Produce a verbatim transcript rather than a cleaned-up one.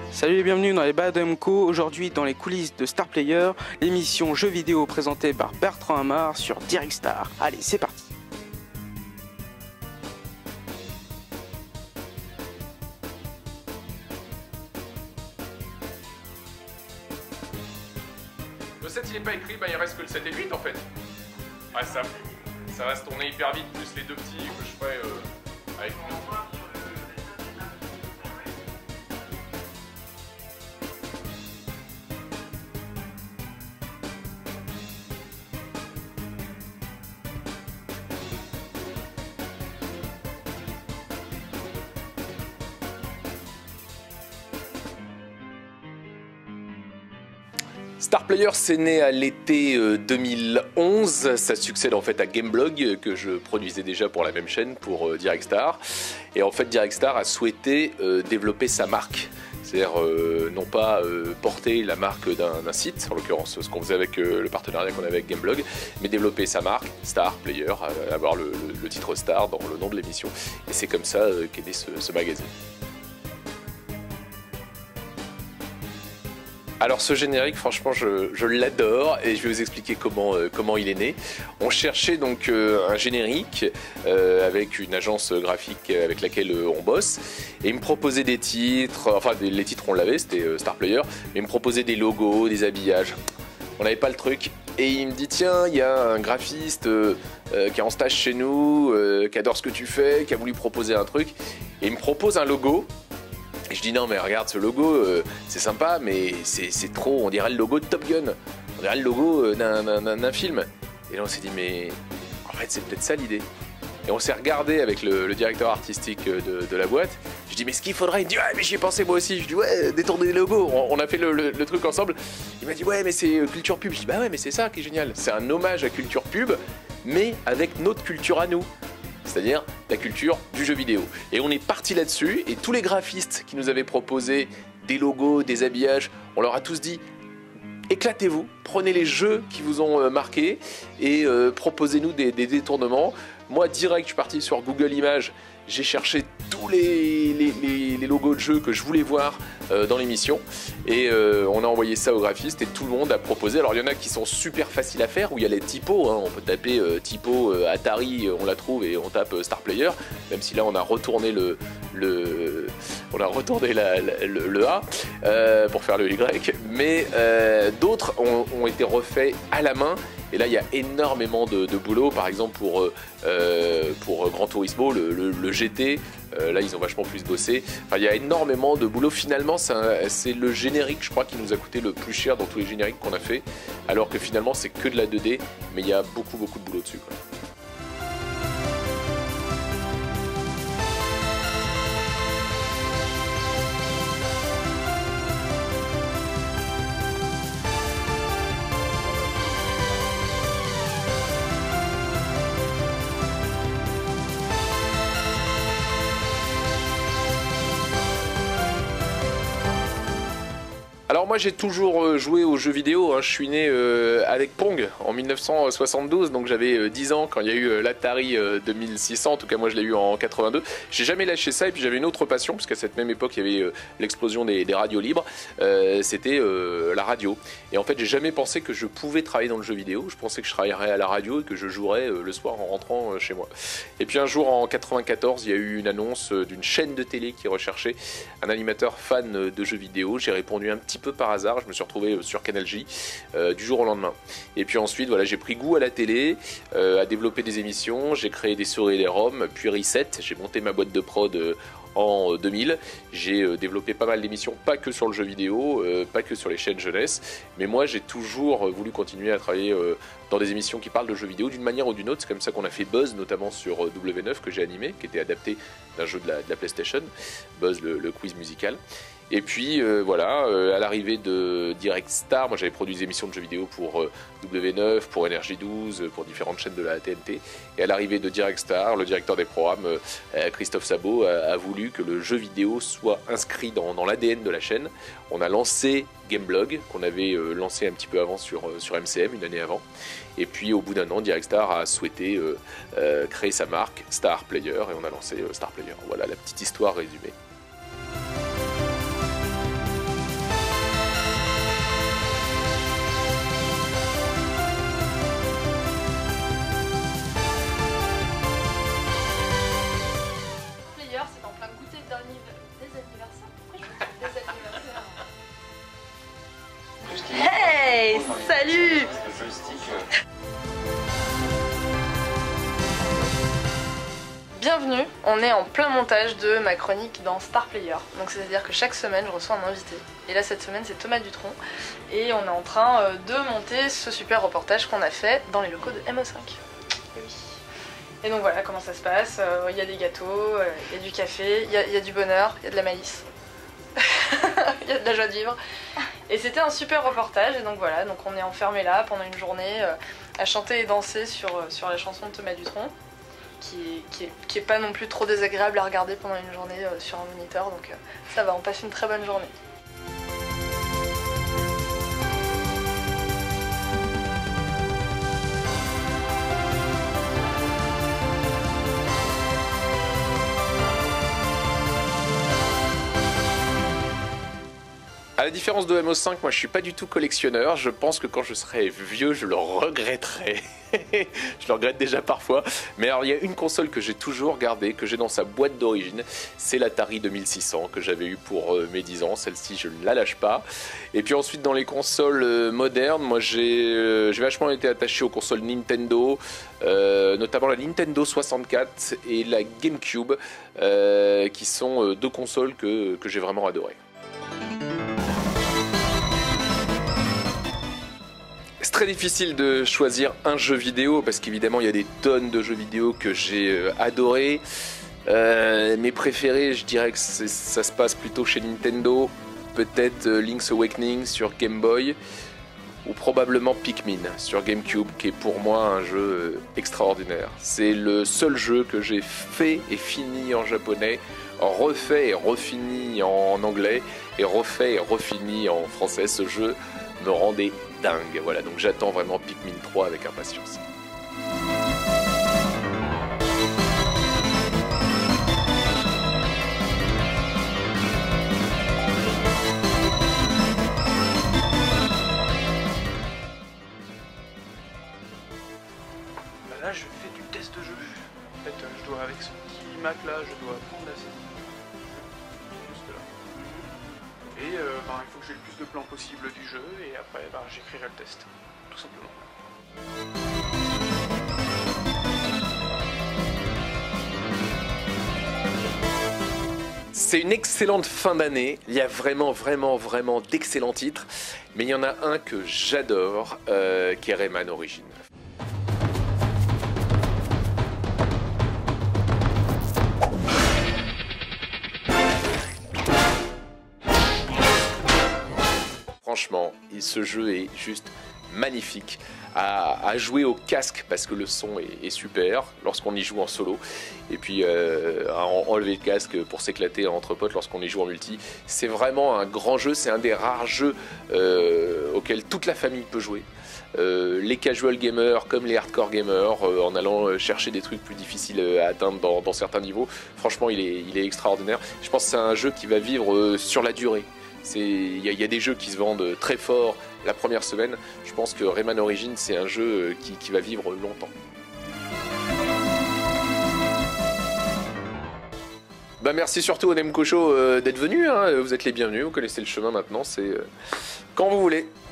Salut et bienvenue dans les Balados M C O. Aujourd'hui dans les coulisses de Star Player, l'émission jeux vidéo présentée par Bertrand Amar sur Direct Star. Allez, c'est parti. Le sept il est pas écrit, bah il reste que le sept et le huit en fait. Ouais, ça, ça va se tourner hyper vite, plus les deux petits que je ferai euh, avec une autre. Star Player, c'est né à l'été deux mille onze, ça succède en fait à Gameblog que je produisais déjà pour la même chaîne, pour Direct Star. Et en fait Direct Star a souhaité euh, développer sa marque, c'est-à-dire euh, non pas euh, porter la marque d'un site, en l'occurrence ce qu'on faisait avec euh, le partenariat qu'on avait avec Gameblog, mais développer sa marque, Star Player, euh, avoir le, le, le titre Star dans le nom de l'émission. Et c'est comme ça euh, qu'est né ce, ce magazine. Alors ce générique, franchement, je, je l'adore et je vais vous expliquer comment, euh, comment il est né. On cherchait donc euh, un générique euh, avec une agence graphique avec laquelle euh, on bosse et il me proposait des titres, enfin des, les titres on l'avait, c'était euh, Star Player, mais il me proposait des logos, des habillages. On n'avait pas le truc et il me dit tiens, il y a un graphiste euh, euh, qui est en stage chez nous, euh, qui adore ce que tu fais, qui a voulu proposer un truc et il me propose un logo. Et je dis non mais regarde ce logo, euh, c'est sympa mais c'est trop, on dirait le logo de Top Gun, on dirait le logo euh, d'un film. Et là on s'est dit mais en fait c'est peut-être ça l'idée. Et on s'est regardé avec le, le directeur artistique de, de la boîte, je dis mais ce qu'il faudrait, il me dit ouais mais j'y ai pensé moi aussi, je dis ouais détourner les logos, on, on a fait le, le, le truc ensemble. Il m'a dit ouais mais c'est culture pub, je dis bah ouais mais c'est ça qui est génial, c'est un hommage à culture pub mais avec notre culture à nous. C'est-à-dire la culture du jeu vidéo. Et on est parti là-dessus, et tous les graphistes qui nous avaient proposé des logos, des habillages, on leur a tous dit éclatez-vous, prenez les jeux qui vous ont marqué et euh, proposez-nous des, des détournements. Moi, direct, je suis parti sur Google Images, j'ai cherché tous les, les, les, les logos de jeux que je voulais voir euh, dans l'émission et euh, on a envoyé ça aux graphistes et tout le monde a proposé. Alors il y en a qui sont super faciles à faire où il y a les typos, hein. On peut taper euh, typo euh, Atari, on la trouve et on tape euh, Star Player, même si là on a retourné le, le, on a retourné la, la, le, le A euh, pour faire le Y, mais euh, d'autres ont, ont été refaits à la main. Et là, il y a énormément de, de boulot, par exemple pour, euh, pour Gran Turismo, le, le, le G T, euh, là ils ont vachement plus bossé. Enfin, il y a énormément de boulot. Finalement, c'est le générique, je crois, qui nous a coûté le plus cher dans tous les génériques qu'on a fait, alors que finalement, c'est que de la deux D, mais il y a beaucoup, beaucoup de boulot dessus, quoi. Alors moi j'ai toujours joué aux jeux vidéo, hein. Je suis né euh, avec Pong en mille neuf cent soixante-douze, donc j'avais euh, dix ans quand il y a eu euh, l'Atari euh, deux mille six cents, en tout cas moi je l'ai eu en quatre-vingt-deux. J'ai jamais lâché ça et puis j'avais une autre passion, parce qu'à cette même époque il y avait euh, l'explosion des, des radios libres, euh, c'était euh, la radio. Et en fait j'ai jamais pensé que je pouvais travailler dans le jeu vidéo, je pensais que je travaillerais à la radio et que je jouerais euh, le soir en rentrant euh, chez moi. Et puis un jour en quatre-vingt-quatorze il y a eu une annonce euh, d'une chaîne de télé qui recherchait un animateur fan de jeux vidéo, j'ai répondu un petit peu par hasard, je me suis retrouvé sur Canal J euh, du jour au lendemain. Et puis ensuite, voilà, j'ai pris goût à la télé, euh, à développer des émissions, j'ai créé des souris et des ROM, puis Reset, j'ai monté ma boîte de prod euh, en deux mille. J'ai euh, développé pas mal d'émissions, pas que sur le jeu vidéo, euh, pas que sur les chaînes jeunesse, mais moi j'ai toujours euh, voulu continuer à travailler euh, dans des émissions qui parlent de jeux vidéo d'une manière ou d'une autre. C'est comme ça qu'on a fait Buzz, notamment sur euh, W neuf que j'ai animé, qui était adapté d'un jeu de la, de la PlayStation, Buzz le, le quiz musical. Et puis euh, voilà, euh, à l'arrivée de Direct Star, moi j'avais produit des émissions de jeux vidéo pour euh, W neuf, pour N R J douze, pour différentes chaînes de la T N T. Et à l'arrivée de Direct Star, le directeur des programmes, euh, Christophe Sabot, a, a voulu que le jeu vidéo soit inscrit dans, dans l'A D N de la chaîne. On a lancé Gameblog, qu'on avait euh, lancé un petit peu avant sur, euh, sur M C M, une année avant. Et puis au bout d'un an, Direct Star a souhaité euh, euh, créer sa marque Star Player et on a lancé euh, Star Player. Voilà la petite histoire résumée. Salut. Bienvenue, on est en plein montage de ma chronique dans Star Player. Donc c'est-à-dire que chaque semaine je reçois un invité. Et là cette semaine c'est Thomas Dutronc. Et on est en train de monter ce super reportage qu'on a fait dans les locaux de M O cinq. Et oui. Et donc voilà comment ça se passe. Il y a des gâteaux, il y a du café, il y a, il y a du bonheur, il y a de la malice. Il y a de la joie de vivre. Et c'était un super reportage. Et donc voilà, donc on est enfermé là pendant une journée à chanter et danser sur, sur la chanson de Thomas Dutronc. Qui est, qui, est, qui est pas non plus trop désagréable à regarder pendant une journée euh, sur un moniteur, donc euh, ça va, on passe une très bonne journée. À la différence de M O cinq, moi je suis pas du tout collectionneur, je pense que quand je serai vieux je le regretterai. Je le regrette déjà parfois, mais alors il y a une console que j'ai toujours gardée, que j'ai dans sa boîte d'origine, c'est l'Atari deux mille six cents que j'avais eu pour euh, mes dix ans, celle-ci je ne la lâche pas. Et puis ensuite dans les consoles euh, modernes, moi j'ai euh, vachement été attaché aux consoles Nintendo, euh, notamment la Nintendo soixante-quatre et la GameCube, euh, qui sont euh, deux consoles que, que j'ai vraiment adorées. C'est très difficile de choisir un jeu vidéo parce qu'évidemment il y a des tonnes de jeux vidéo que j'ai euh, adorés. Euh, mes préférés, je dirais que ça se passe plutôt chez Nintendo, peut-être euh, Link's Awakening sur Game Boy ou probablement Pikmin sur GameCube, qui est pour moi un jeu euh, extraordinaire. C'est le seul jeu que j'ai fait et fini en japonais, refait et refini en anglais et refait et refini en français. Ce jeu me rendait dingue. Voilà, donc j'attends vraiment Pikmin trois avec impatience. Bah là je fais du test de jeu. En fait je dois, avec ce petit Mac là, je dois prendre la scène. Juste là. Et euh, bah, il faut que j'ai le plus de plans possible du jeu et après bah, j'écrirai le test, tout simplement. C'est une excellente fin d'année, il y a vraiment vraiment vraiment d'excellents titres, mais il y en a un que j'adore, euh, qui est Rayman Origins. Franchement, ce jeu est juste magnifique à, à jouer au casque parce que le son est, est super lorsqu'on y joue en solo, et puis euh, à enlever le casque pour s'éclater entre potes lorsqu'on y joue en multi. C'est vraiment un grand jeu, c'est un des rares jeux euh, auxquels toute la famille peut jouer. Euh, les casual gamers comme les hardcore gamers, euh, en allant chercher des trucs plus difficiles à atteindre dans, dans certains niveaux. Franchement, il est, il est extraordinaire. Je pense que c'est un jeu qui va vivre euh, sur la durée. Il y, y a des jeux qui se vendent très fort la première semaine. Je pense que Rayman Origins, c'est un jeu qui, qui va vivre longtemps. Bah merci surtout au Nemco Show euh, d'être venu, hein. Vous êtes les bienvenus, vous connaissez le chemin maintenant, c'est euh, quand vous voulez.